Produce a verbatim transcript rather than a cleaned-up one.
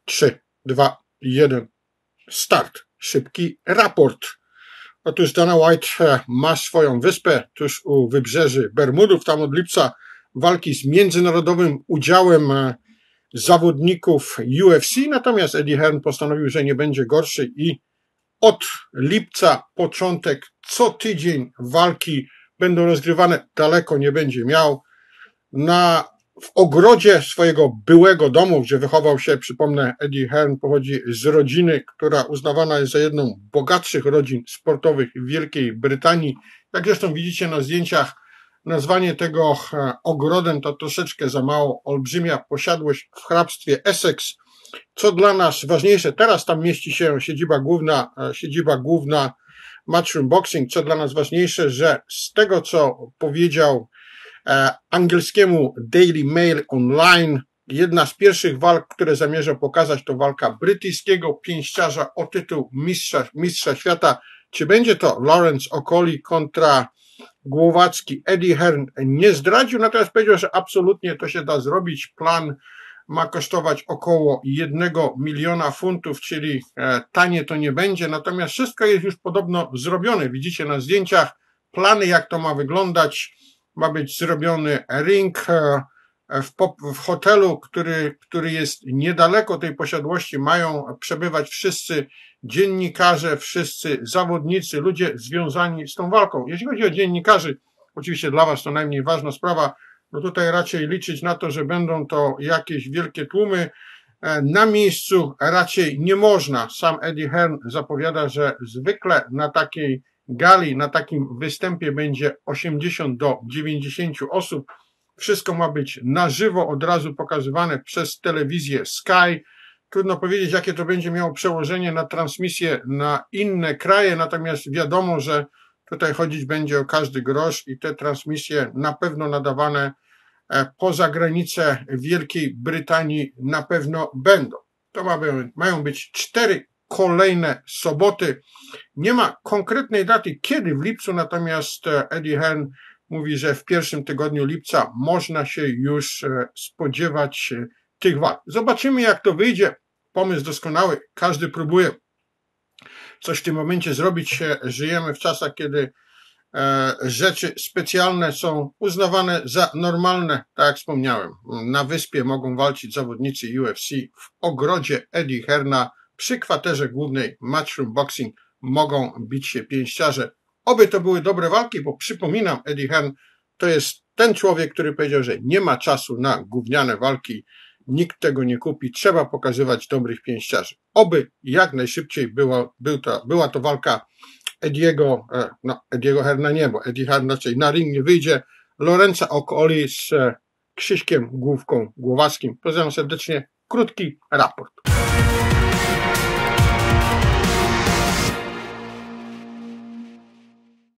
trzy, dwa, jeden, start. Szybki raport. Otóż Dana White ma swoją wyspę tuż u wybrzeży Bermudów. Tam od lipca walki z międzynarodowym udziałem zawodników U F C, natomiast Eddie Hearn postanowił, że nie będzie gorszy i od lipca początek co tydzień walki będą rozgrywane, daleko nie będzie miał. Na W ogrodzie swojego byłego domu, gdzie wychował się, przypomnę, Eddie Hearn pochodzi z rodziny, która uznawana jest za jedną z bogatszych rodzin sportowych w Wielkiej Brytanii. Jak zresztą widzicie na zdjęciach, nazwanie tego ogrodem to troszeczkę za mało. Olbrzymia posiadłość w hrabstwie Essex. Co dla nas ważniejsze, teraz tam mieści się siedziba główna, siedziba główna Matchroom Boxing. Co dla nas ważniejsze, że z tego, co powiedział angielskiemu Daily Mail Online, jedna z pierwszych walk, które zamierza pokazać, to walka brytyjskiego pięściarza o tytuł mistrza, mistrza świata. Czy będzie to Lawrence Okolie kontra Głowacki? Eddie Hearn nie zdradził, natomiast powiedział, że absolutnie to się da zrobić. Plan ma kosztować około jednego miliona funtów, czyli tanie to nie będzie, natomiast wszystko jest już podobno zrobione. Widzicie na zdjęciach plany, jak to ma wyglądać. Ma być zrobiony ring w, w hotelu, który, który jest niedaleko tej posiadłości. Mają przebywać wszyscy dziennikarze, wszyscy zawodnicy, ludzie związani z tą walką. Jeśli chodzi o dziennikarzy, oczywiście dla was to najmniej ważna sprawa, no tutaj raczej liczyć na to, że będą to jakieś wielkie tłumy. Na miejscu raczej nie można. Sam Eddie Hearn zapowiada, że zwykle na takiej gali, na takim występie będzie osiemdziesiąt do dziewięćdziesięciu osób. Wszystko ma być na żywo, od razu pokazywane przez telewizję Sky. Trudno powiedzieć, jakie to będzie miało przełożenie na transmisję na inne kraje, natomiast wiadomo, że tutaj chodzić będzie o każdy grosz i te transmisje na pewno nadawane poza granicę Wielkiej Brytanii na pewno będą. To ma, mają być cztery kolejne soboty. Nie ma konkretnej daty, kiedy w lipcu, natomiast Eddie Hearn mówi, że w pierwszym tygodniu lipca można się już spodziewać tych walk. Zobaczymy, jak to wyjdzie. Pomysł doskonały. Każdy próbuje coś w tym momencie zrobić. Żyjemy w czasach, kiedy rzeczy specjalne są uznawane za normalne. Tak jak wspomniałem, na wyspie mogą walczyć zawodnicy U F C. W ogrodzie Eddie Hearna przy kwaterze głównej Matchroom Boxing mogą bić się pięściarze. Oby to były dobre walki, bo przypominam, Eddie Hearn to jest ten człowiek, który powiedział, że nie ma czasu na gówniane walki. Nikt tego nie kupi. Trzeba pokazywać dobrych pięściarzy. Oby jak najszybciej była, był to, była to walka Eddiego, no Eddiego Hearna nie, bo Eddie Hearn raczej na ring nie wyjdzie. Lawrence'a Okolie z Krzyśkiem Główką Głowackim. Pozdrawiam serdecznie. Krótki raport.